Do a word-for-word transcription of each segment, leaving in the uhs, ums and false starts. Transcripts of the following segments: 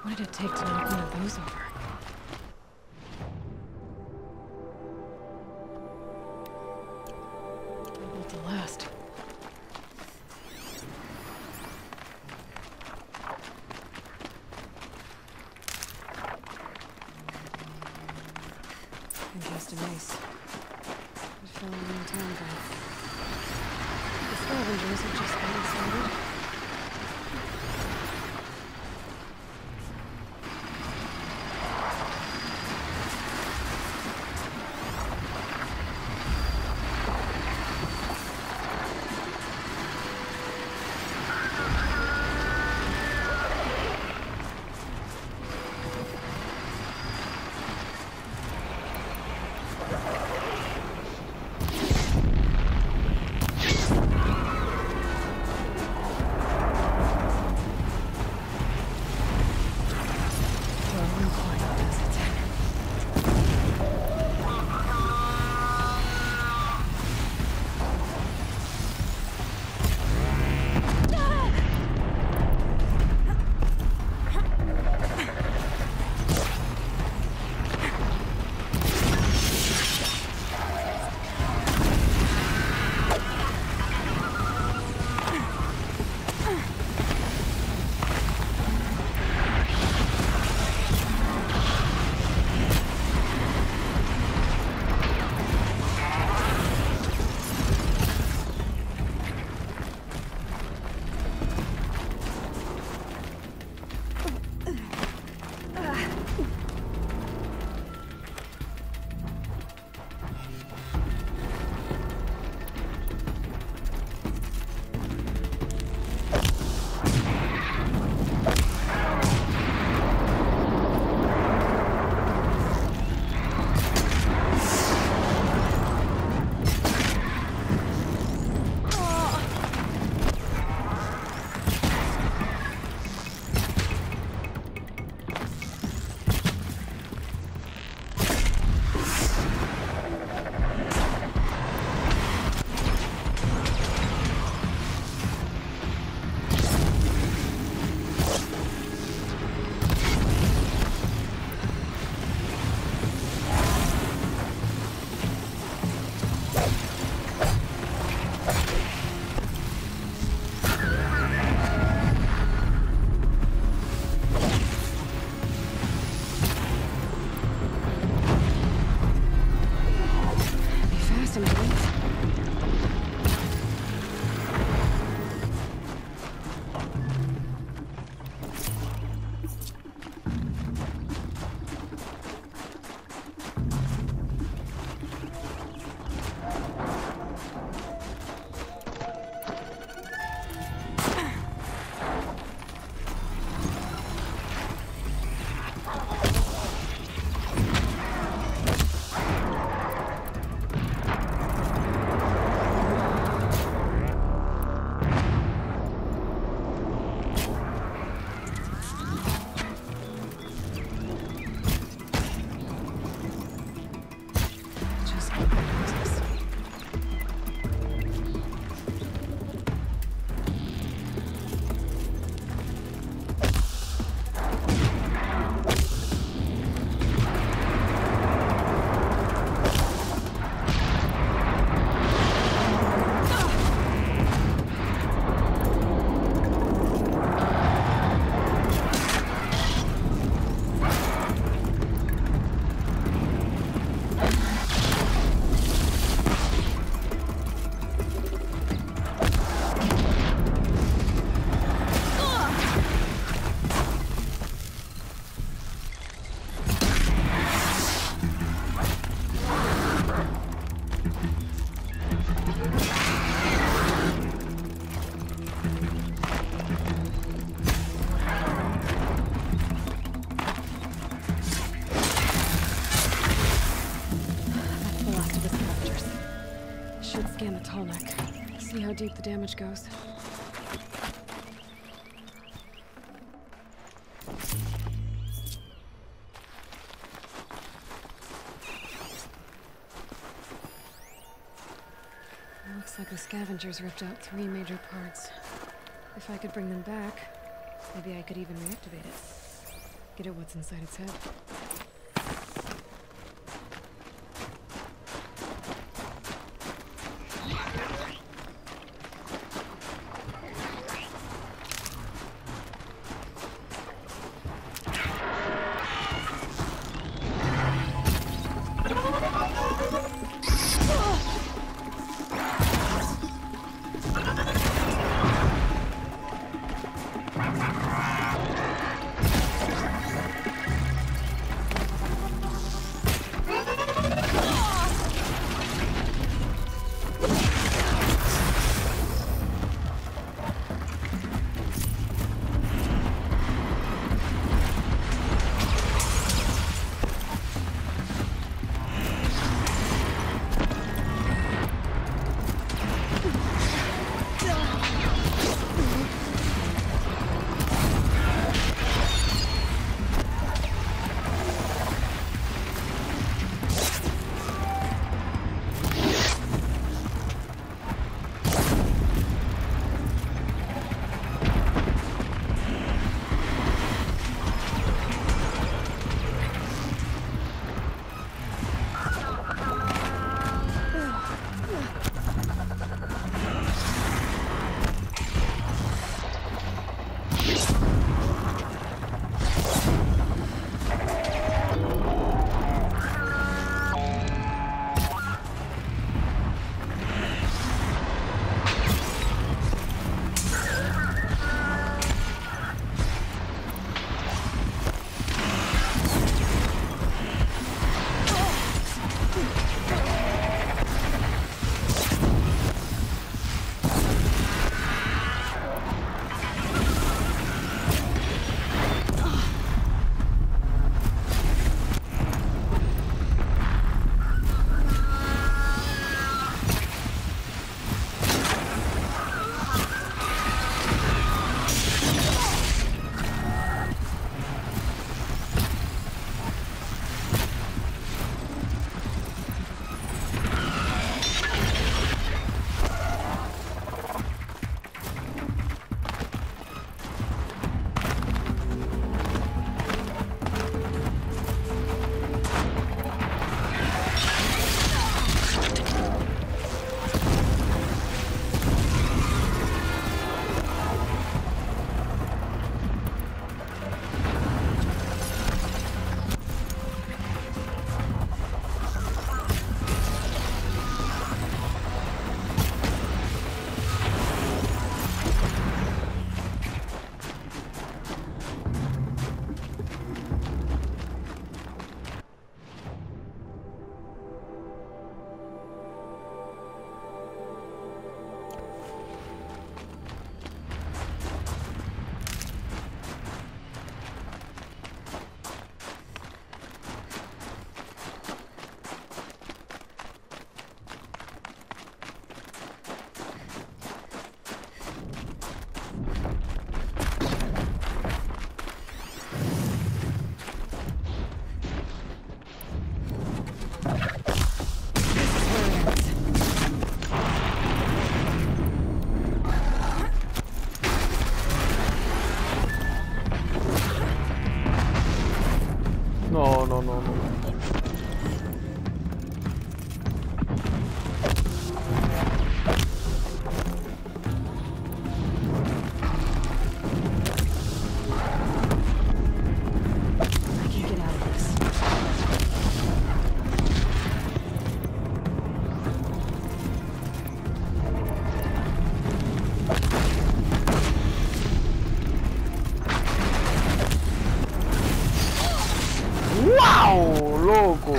What did it take to knock one of those over? I built to last. And just a mace. It fell a long time ago. The scavengers had just gotten started. Scan the Tallneck. See how deep the damage goes. Looks like the scavengers ripped out three major parts. If I could bring them back, maybe I could even reactivate it. Get at what's inside its head. No, no, no, no. I can't get out of this. ¡Wow! ¡Loco!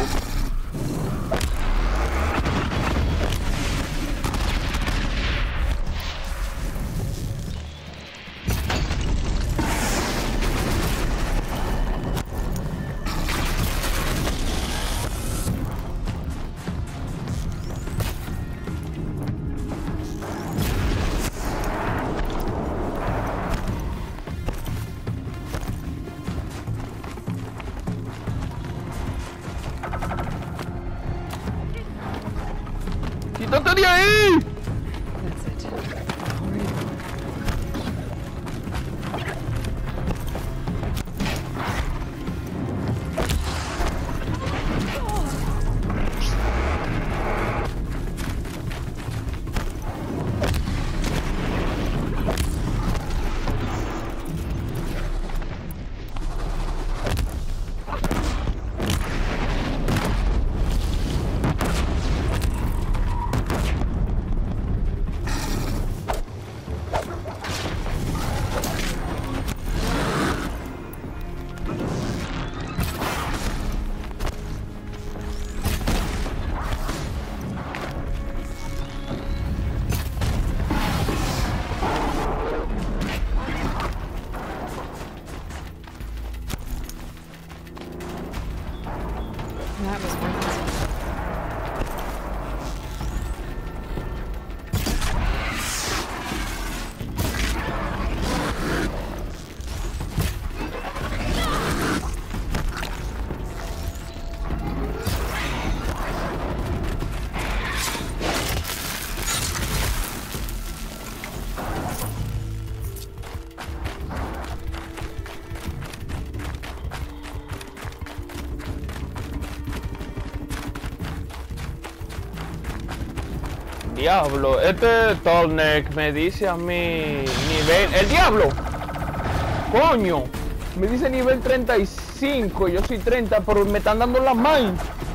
¡Quítate de ahí! That's it. Already. That was worth it. Diablo, este Tallneck me dice a mí nivel... ¡El diablo! ¡Coño! Me dice nivel treinta y cinco, yo soy treinta, pero me están dando la mano.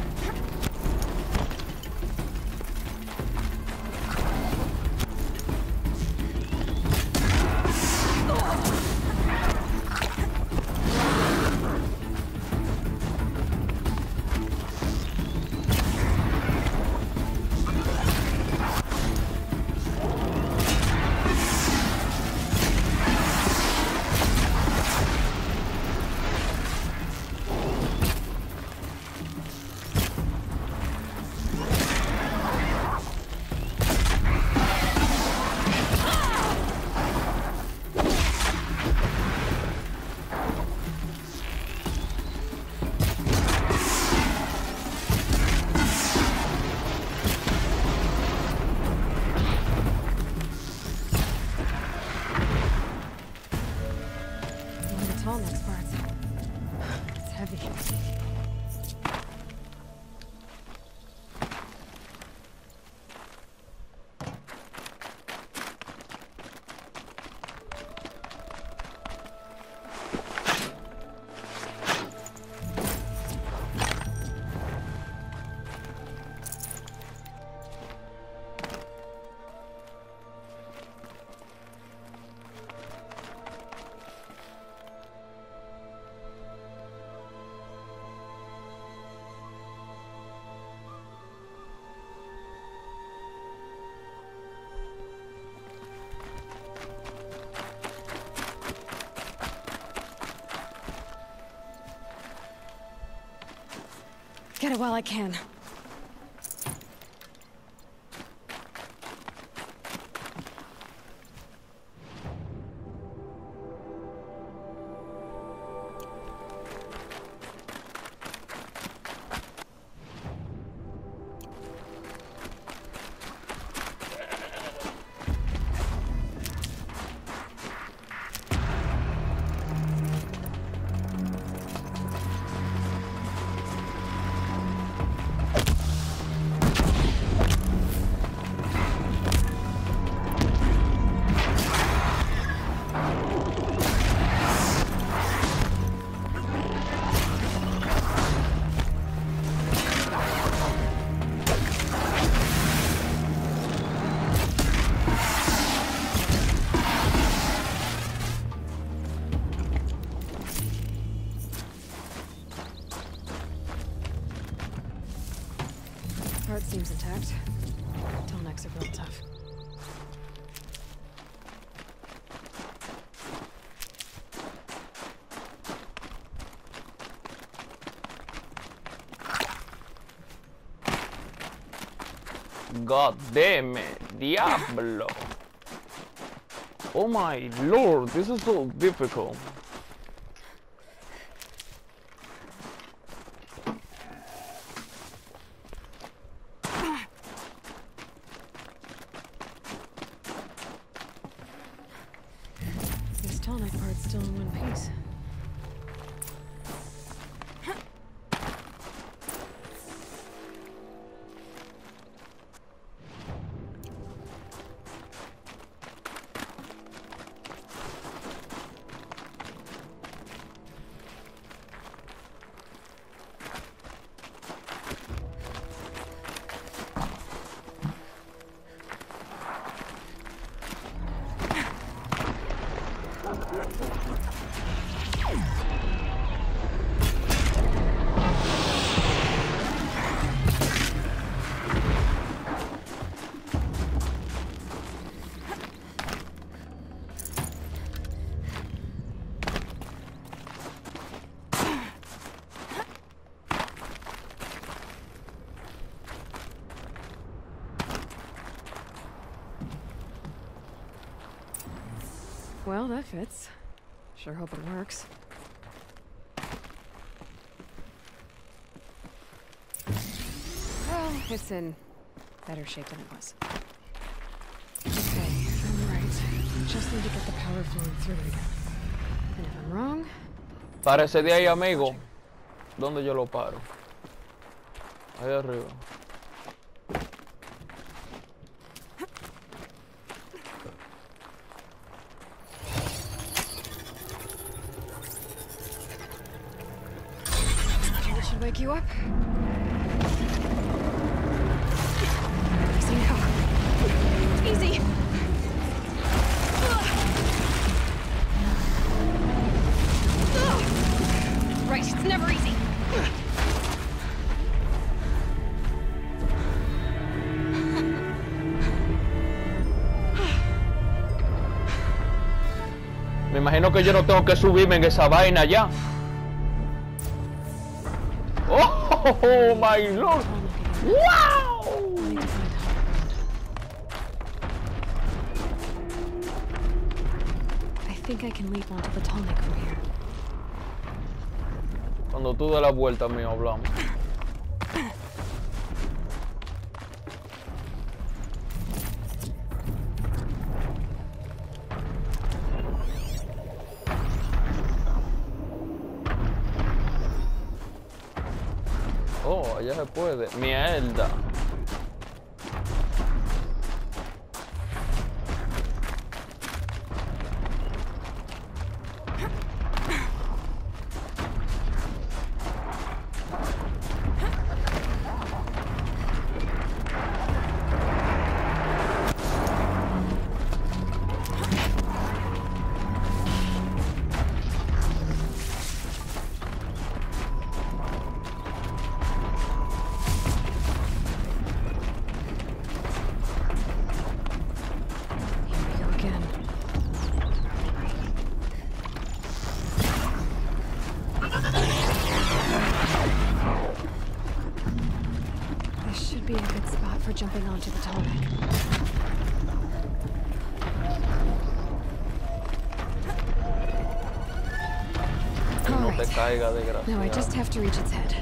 Tallneck's parts. It's heavy. Get it while I can. Part seems intact. Tallnecks are real tough. God damn it, Diablo. Oh my lord, this is so difficult. This Tallneck part's still in one piece. Well, that fits. Sure hope it works. Well, it's in better shape than it was. Okay, if I'm right, I just need to get the power flowing through it again. And if I'm wrong... Parece de ahí, amigo. ¿Dónde yo lo paro? Ahí arriba. That should wake you up. Easy now. Easy. Right, it's never easy. Me imagino que yo no tengo que subirme en esa vaina ya. Oh, oh my lord. Wow. I think I can leap onto the Tallneck from here. Cuando tú des la vuelta, mío, hablamos. Oh, allá se puede. Mierda. Be a good spot for jumping onto the Tallneck. No te caiga, desgraciado. Now I just have to reach its head.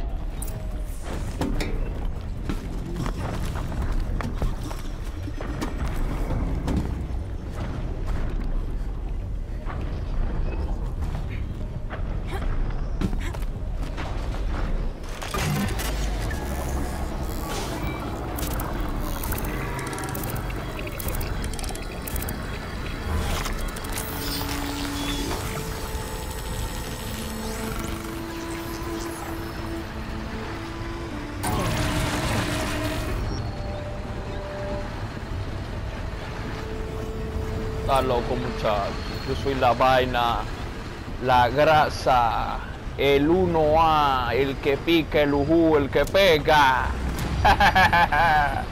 Está loco, muchacho. Yo soy la vaina, la grasa, el uno A, el que pica, el ujú, el que pega.